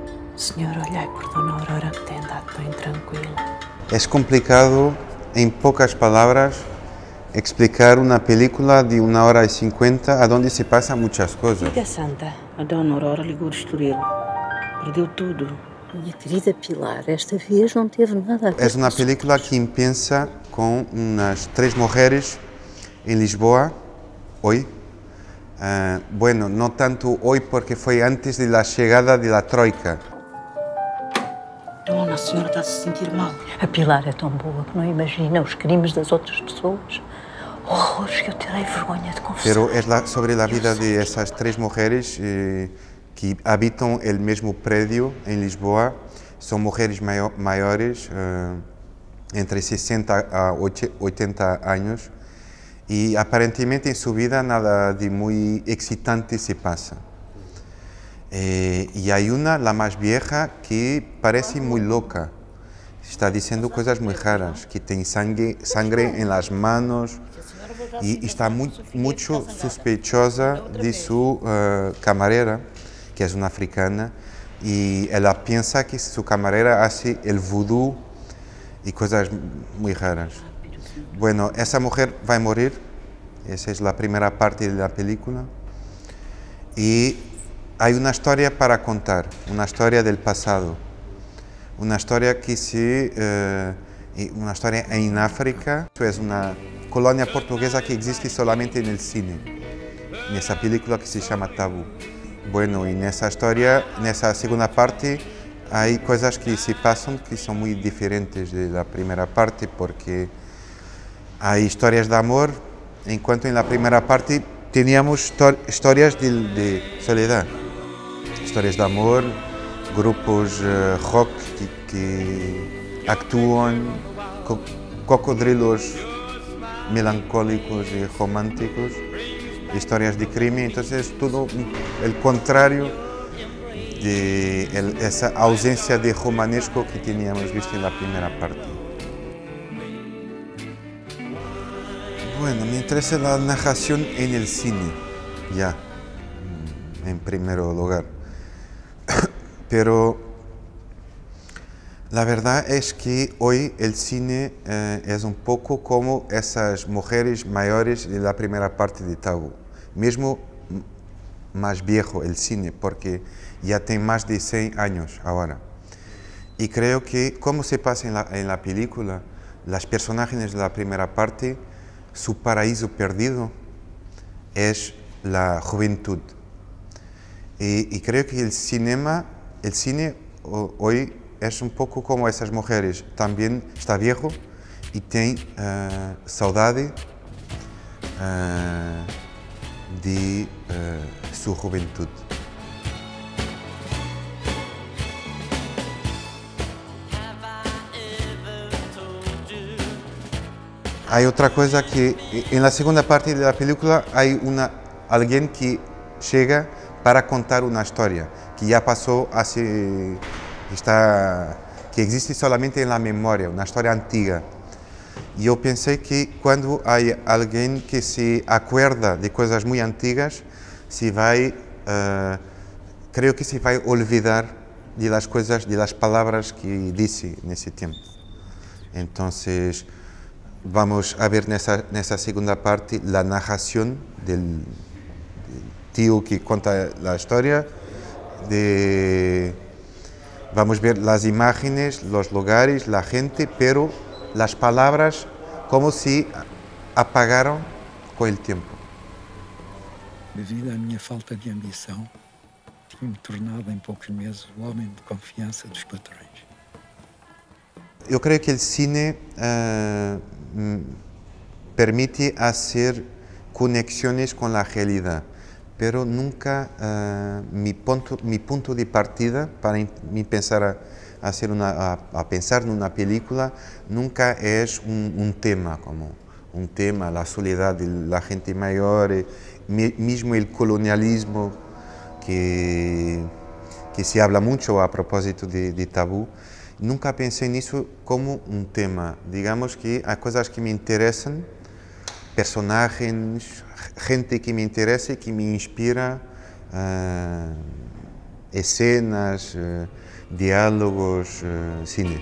Senhor, olhai por Dona Aurora que tem andado bem tranquila. Es complicado, en pocas palabras, explicar una película de 1 hora y 50 a donde se pasan muchas cosas. Diga, Santa, a Dona Aurora ligou de Estoril. Perdeu tudo. Minha querida Pilar, esta vez não teve nada a ver Es una com película nosotros. que empieza con unas 3 mujeres en Lisboa, hoy. Bueno, no tanto hoy porque fue antes de la llegada de la Troika. Dona, a senhora está a se sentir mal. A Pilar é tão boa que não imagina os crimes das outras pessoas. Horrores que eu terei vergonha de confessar. Pero es sobre la vida de esas 3 mujeres que habitan el mismo predio en Lisboa. Son mujeres mayores, entre 60 a 80 años, y aparentemente en su vida nada de muy excitante se pasa. Y hay una, la más vieja, que parece muy loca. Está diciendo cosas muy raras, que tiene sangre en las manos y está mucho sospechosa de su camarera, que es una africana, y ella piensa que su camarera hace el vudú y cosas muy raras. Bueno, esa mujer va a morir, esa es la primera parte de la película, y hay una historia para contar, una historia del pasado, una historia una historia en África. Es una colonia portuguesa que existe solamente en el cine, en esa película que se llama Tabú. Bueno, en esa historia, en esa segunda parte, hay cosas que se pasan que son muy diferentes de la primera parte, porque hay historias de amor, en cuanto en la primera parte teníamos historias de soledad, historias de amor, grupos rock que actúan, cocodrilos melancólicos y románticos, historias de crimen. Entonces todo el contrario de esa ausencia de romanesco que teníamos visto en la primera parte. Bueno, me interesa la narración en el cine, ya, en primer lugar. Pero la verdad es que hoy el cine es un poco como esas mujeres mayores de la primera parte de Tabú. Mismo más viejo el cine, porque ya tiene más de 100 años ahora. Y creo que, como se pasa en la película, las personajes de la primera parte, su paraíso perdido es la juventud. Y creo que el cine hoy es un poco como esas mujeres, también está viejo y tiene saudade de su juventud. Hay otra cosa que en la segunda parte de la película hay alguien que llega para contar una historia que ya pasó que existe solamente en la memoria, una historia antigua. Y yo pensé que cuando hay alguien que se acuerda de cosas muy antiguas, creo que se va a olvidar de las cosas, de las palabras que dice en ese tiempo. Entonces, vamos a ver en esa segunda parte la narración del tío que cuenta la historia, vamos a ver las imágenes, los lugares, la gente, pero las palabras como si apagaram com o tempo. Devido à minha falta de ambição, fui-me tornado em poucos meses o homem de confiança dos patrões. Eu creio que o cine permite hacer conexiones con la realidad, pero nunca mi punto de partida para pensar a pensar en una película nunca es un tema, como un tema, la soledad de la gente mayor, mismo el colonialismo que se habla mucho a propósito de Tabú. Nunca pensé en eso como un tema. Digamos que hay cosas que me interesan, personajes, gente que me interesa y que me inspira escenas, diálogos, cine.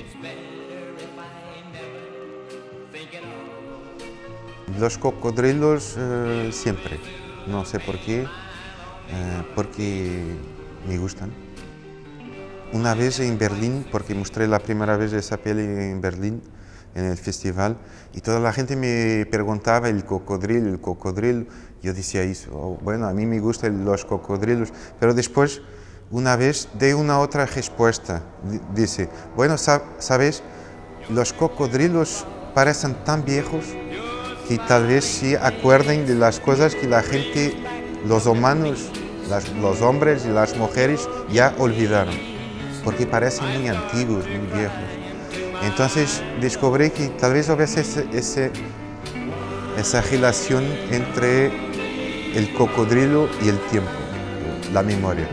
Los cocodrilos siempre, no sé por qué, porque me gustan. Una vez en Berlín, porque mostré la primera vez esa peli en Berlín, en el festival, y toda la gente me preguntaba el cocodrilo. Yo decía eso, oh, bueno, a mí me gustan los cocodrilos, pero después, una vez, de una otra respuesta. Dice, bueno, ¿sabes? Los cocodrilos parecen tan viejos que tal vez sí acuerden de las cosas que la gente, los humanos, los hombres y las mujeres ya olvidaron, porque parecen muy antiguos, muy viejos. Entonces descubrí que tal vez hubiese esa relación entre el cocodrilo y el tiempo, la memoria.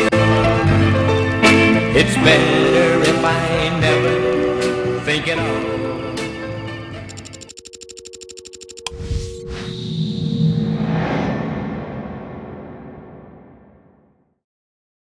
It's better if I never think it all.